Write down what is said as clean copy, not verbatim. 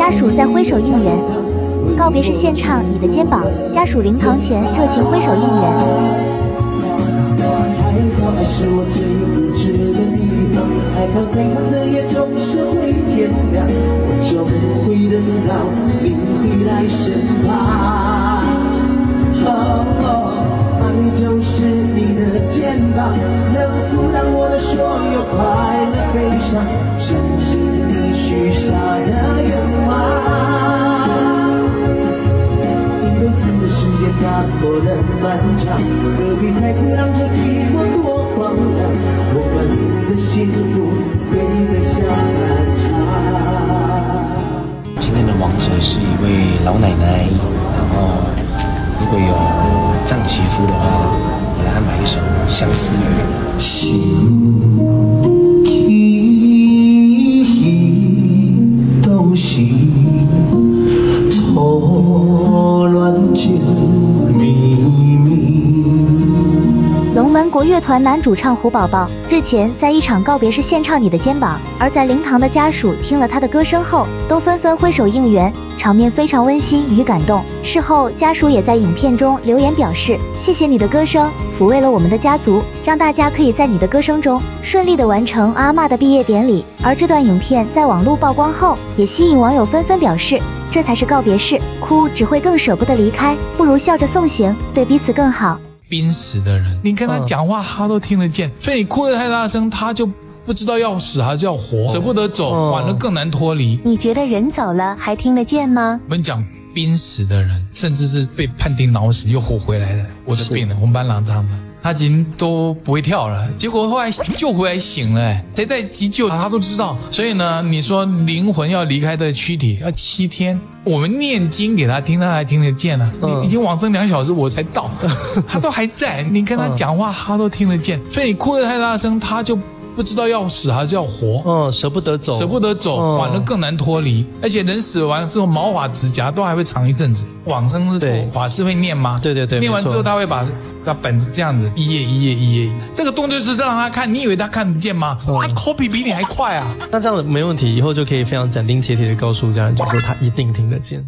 家属在挥手应援。告别式献唱《你的肩膀》，家属灵堂前热情挥手应援。 爱是我最无知的地方，害怕再长的夜总是会天亮，我终会等到你回来身旁。爱就是你的肩膀，能负担我的所有快乐悲伤，相信你许下的愿望。一辈子的时间那么的漫长，何必太苦让这寂寞多荒凉？我们的幸福会在相伴长。 今天的王者是一位老奶奶，然后如果有藏祈福的话，我来安排一首《相思雨》。心起东西，错乱情迷迷。 龙门国乐团男主唱胡宝宝日前在一场告别式献唱《你的肩膀》，而在灵堂的家属听了他的歌声后，都纷纷挥手应援，场面非常温馨与感动。事后，家属也在影片中留言表示：“谢谢你的歌声，抚慰了我们的家族，让大家可以在你的歌声中顺利地完成阿嬷的毕业典礼。”而这段影片在网络曝光后，也吸引网友纷纷表示：“这才是告别式，哭只会更舍不得离开，不如笑着送行，对彼此更好。” 濒死的人，你跟他讲话，他都听得见，所以你哭得太大声，他就不知道要死还是要活，舍不得走，反而更难脱离。 你觉得人走了还听得见吗？ 我们讲濒死的人，甚至是被判定脑死又活回来的，我的病人，我们班郎当的，他已经都不会跳了，结果后来救回来醒了，谁在急救他都知道。所以呢，你说灵魂要离开的躯体要7天。我们念经给他听，他还听得见呢。你已经往生2小时，我才到，他都还在。你跟他讲话，他都听得见。所以你哭得太大声，他就不知道要死还是要活。 舍不得走， 反而更难脱离。而且人死完之后，毛发、指甲都还会长一阵子。往生是法师会念吗？ 对， 念完之后他会把本子这样子一页，这个动作就是让他看，你以为他看得见吗？他 copy 比你还快啊！ 那这样没问题，以后就可以非常斩钉截铁的告诉家人，就说他一定听得见。